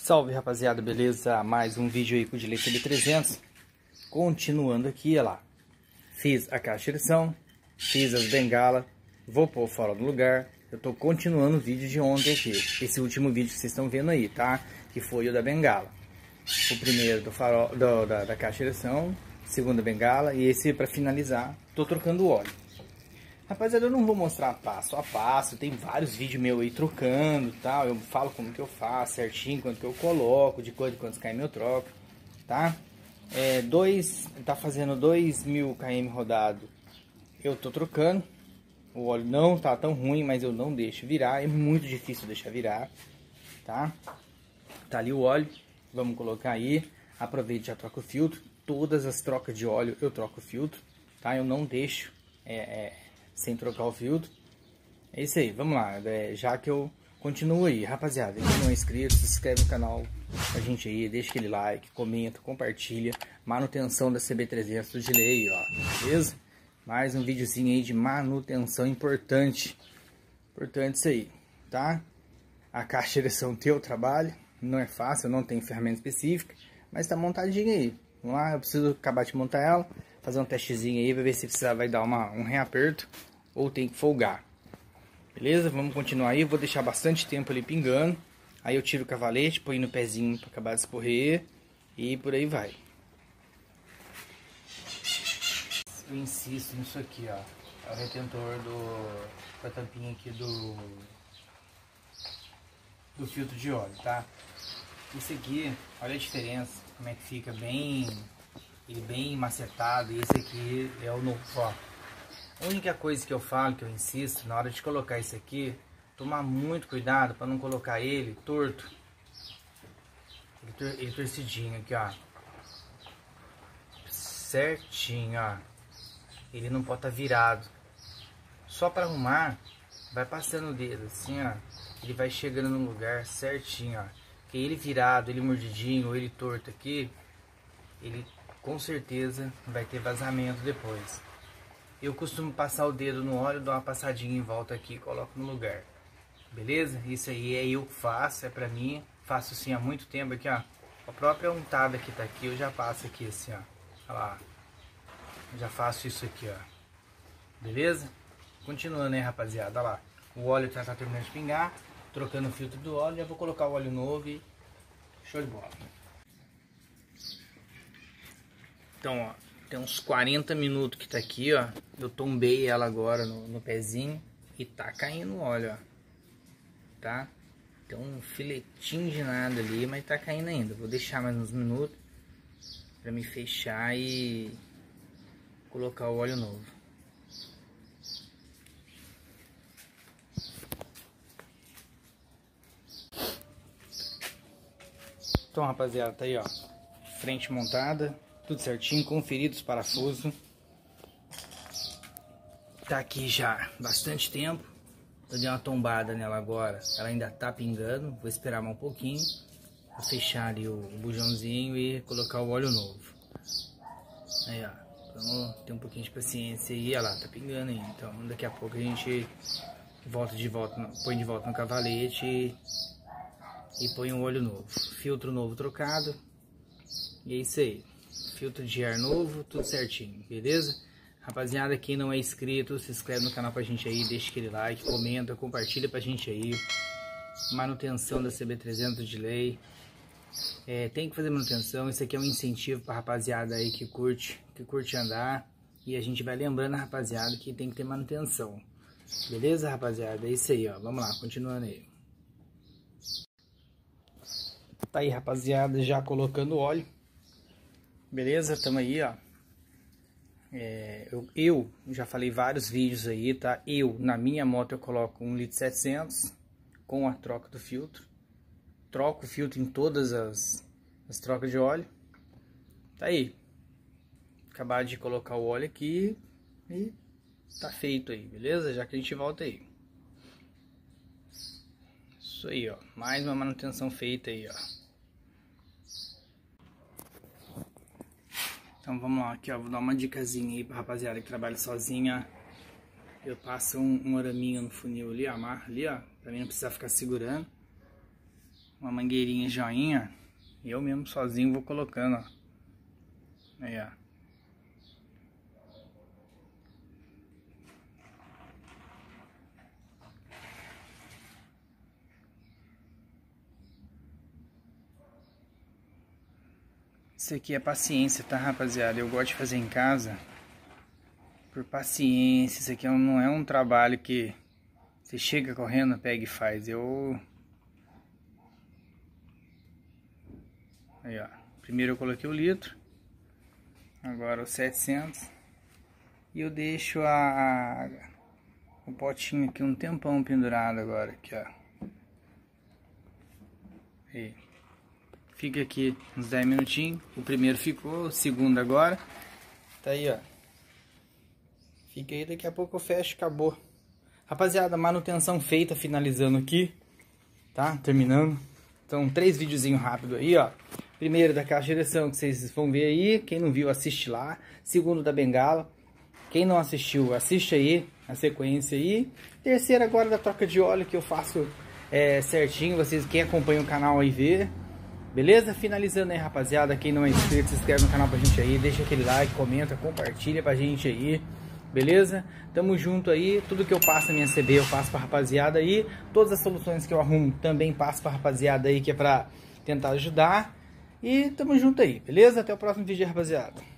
Salve rapaziada, beleza? Mais um vídeo aí com o Delay CB300. Continuando aqui, olha lá. Fiz a caixa de direção, fiz as bengalas, vou pôr fora do lugar. Eu tô continuando o vídeo de ontem aqui. Esse último vídeo que vocês estão vendo aí, tá? Que foi o da bengala. O primeiro do farol, da caixa de direção, segunda bengala e esse pra finalizar, tô trocando o óleo. Rapaziada, eu não vou mostrar passo a passo, tem vários vídeos meus aí trocando e tal, eu falo como que eu faço certinho, quanto que eu coloco, de quantos km eu troco, tá? Tá fazendo 2.000 km rodado, eu tô trocando, o óleo não tá tão ruim, mas eu não deixo virar, é muito difícil deixar virar, tá? Tá ali o óleo, vamos colocar aí, aproveite e já troca o filtro, todas as trocas de óleo eu troco o filtro, tá? Eu não deixo sem trocar o filtro. É isso aí, vamos lá, já que eu continuo aí, rapaziada, quem não é inscrito, se inscreve no canal pra gente aí, deixa aquele like, comenta, compartilha, manutenção da CB300 do Delay, ó, beleza? Mais um videozinho aí de manutenção importante isso aí, tá? A caixa de direção teu trabalho, não é fácil, eu não tenho ferramenta específica, mas tá montadinha aí, vamos lá, eu preciso acabar de montar ela, fazer um testezinho aí, pra ver se precisar vai dar um reaperto ou tem que folgar. Beleza? Vamos continuar aí, eu vou deixar bastante tempo ali pingando, aí eu tiro o cavalete, põe no pezinho para acabar de escorrer e por aí vai. Eu insisto nisso aqui, ó, é o retentor da tampinha aqui do filtro de óleo, tá? Esse aqui, olha a diferença, como é que fica bem macetado, e esse aqui é o novo, ó. A única coisa que eu falo, que eu insisto, na hora de colocar esse aqui, tomar muito cuidado para não colocar ele torto. Ele torcidinho aqui, ó. Certinho, ó. Ele não pode estar virado. Só para arrumar, vai passando o dedo assim, ó. Ele vai chegando no lugar certinho, ó. Que ele virado, ele mordidinho, ou ele torto aqui, ele com certeza vai ter vazamento depois. Eu costumo passar o dedo no óleo, dou uma passadinha em volta aqui e coloco no lugar. Beleza? Isso aí é eu que faço, é pra mim. Faço assim há muito tempo aqui, ó. A própria untada que tá aqui, eu já passo aqui assim, ó. Olha lá. Eu já faço isso aqui, ó. Beleza? Continuando aí, rapaziada. Olha lá. O óleo tá terminando de pingar. Trocando o filtro do óleo. Já vou colocar o óleo novo e show de bola. Então, ó, tem uns 40 minutos que tá aqui, ó. Eu tombei ela agora no pezinho e tá caindo óleo, ó. Tá? Tem um filetinho de nada ali, mas tá caindo ainda. Vou deixar mais uns minutos pra me fechar e colocar o óleo novo. Então, rapaziada, tá aí, ó. Frente montada. Tudo certinho, conferido os parafusos. Tá aqui já bastante tempo. Eu dei uma tombada nela agora. Ela ainda tá pingando. Vou esperar mais um pouquinho. Vou fechar ali o bujãozinho e colocar o óleo novo. Aí, ó. Então, tem um pouquinho de paciência aí. Olha lá, tá pingando aí. Então, daqui a pouco a gente põe de volta no cavalete e põe um óleo novo. Filtro novo trocado. E é isso aí. Filtro de ar novo, tudo certinho, beleza? Rapaziada, quem não é inscrito, se inscreve no canal pra gente aí, deixa aquele like, comenta, compartilha pra gente aí. Manutenção da CB300 Delay. Tem que fazer manutenção, isso aqui é um incentivo pra rapaziada aí que curte andar. E a gente vai lembrando a rapaziada que tem que ter manutenção. Beleza, rapaziada? É isso aí, ó. Vamos lá, continuando aí. Tá aí, rapaziada, já colocando óleo. Beleza? Tamo aí, ó. Eu já falei vários vídeos aí, tá? Na minha moto eu coloco 1,7 litro com a troca do filtro. Troco o filtro em todas as trocas de óleo. Tá aí. Acabar de colocar o óleo aqui e tá feito aí, beleza? Já que a gente volta aí. Isso aí, ó. Mais uma manutenção feita aí, ó. Então vamos lá, aqui ó, vou dar uma dicasinha aí pra rapaziada que trabalha sozinha. Eu passo um araminho no funil ali, amarro ali, ó, pra mim não precisar ficar segurando. uma mangueirinha joinha. Eu mesmo sozinho vou colocando, ó. Aí, ó. Isso aqui é paciência, tá, rapaziada? Eu gosto de fazer em casa por paciência. Isso aqui não é um trabalho que você chega correndo, pega e faz. Aí, ó. Primeiro eu coloquei o litro. Agora o 700. E eu deixo o potinho aqui um tempão pendurado agora. Aqui, ó. Aí. Fica aqui uns 10 minutinhos. O primeiro ficou, o segundo agora. Tá aí, ó. Fica aí, daqui a pouco eu fecho, acabou. Rapaziada, manutenção feita, finalizando aqui. Tá? Terminando. Então, 3 videozinhos rápidos aí, ó. Primeiro da caixa de direção, que vocês vão ver aí. Quem não viu, assiste lá. Segundo da bengala. Quem não assistiu, assiste aí a sequência aí. Terceiro agora da troca de óleo, que eu faço certinho. Vocês, quem acompanha o canal aí, vê. Beleza? Finalizando aí, rapaziada. Quem não é inscrito, se inscreve no canal pra gente aí. Deixa aquele like, comenta, compartilha pra gente aí. Beleza? Tamo junto aí. Tudo que eu passo na minha CB eu passo pra rapaziada aí. Todas as soluções que eu arrumo também passo pra rapaziada aí, que é pra tentar ajudar. E tamo junto aí, beleza? Até o próximo vídeo, rapaziada.